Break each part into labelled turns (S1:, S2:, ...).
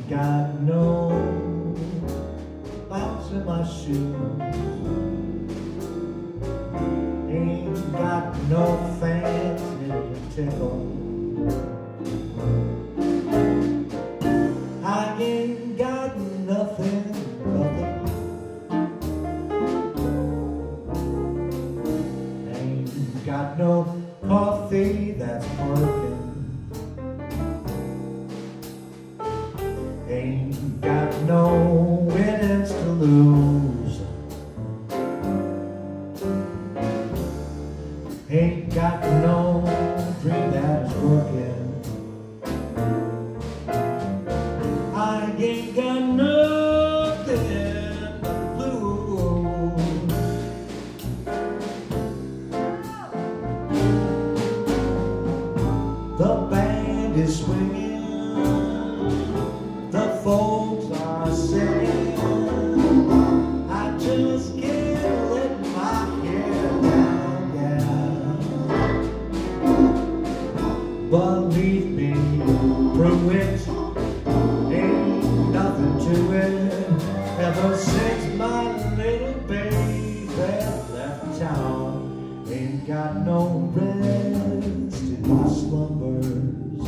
S1: got no bounce in my shoes. Ain't got no fancy tickle. I ain't got nothing, nothing. Ain't got no coffee that's working. Ain't got no winnings to lose. Ain't got no dream that's working. I ain't got nothing but blues. The band is swinging, the folks are singing. I just can't let my hair down, yeah. Believe me, through it ain't nothing to it. Ever since my little baby left town, ain't got no rest in my slumbers.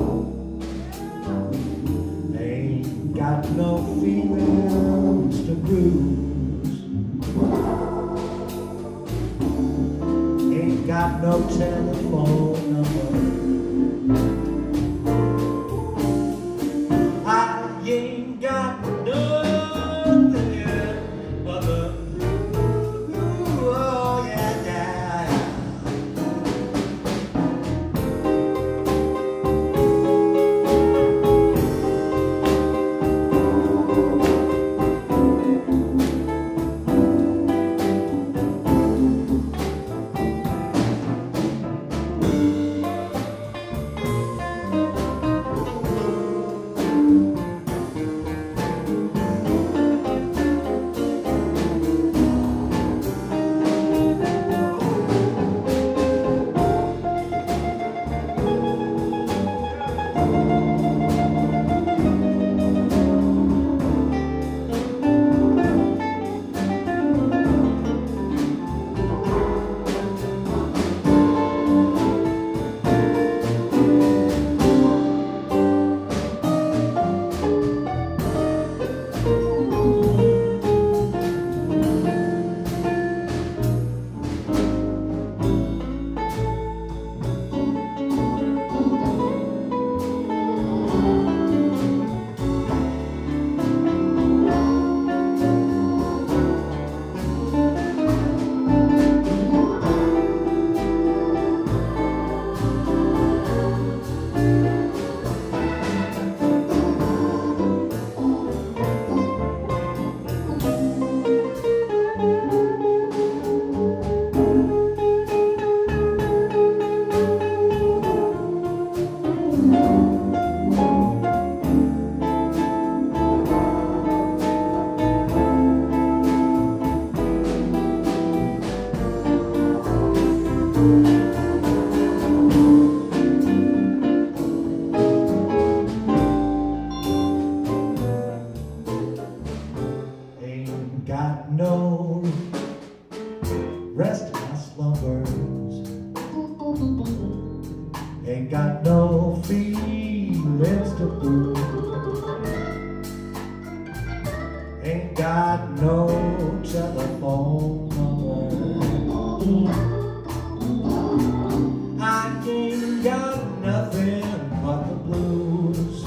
S1: Ain't got no feelings to bruise. Ain't got no telephone number. I ain't got nothing but the blues. Oh yeah, yeah. Ain't got no rest in my slumbers. Ain't got no feelings to prove. Ain't got no telephone number. I ain't got nothing but the blues.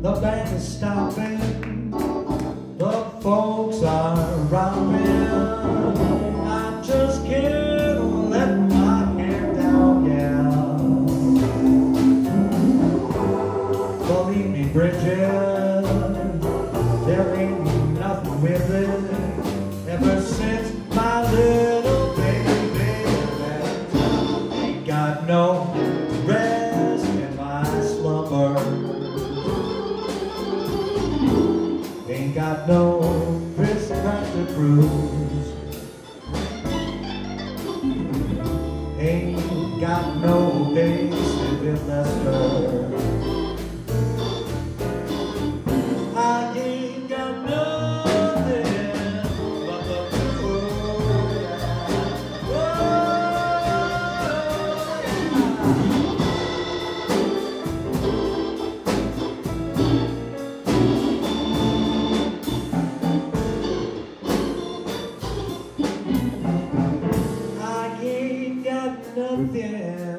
S1: The band is stopping, the folks are robbing. I just can't let my hair down, yeah. Believe me, Bridget, there ain't nothing with it. Ever since my little baby left, ain't got no rest in my slumber. Ain't got no wrist crack to bruise. Ain't got no days in Leicester. I ain't got nothing but the blues. I ain't got nothing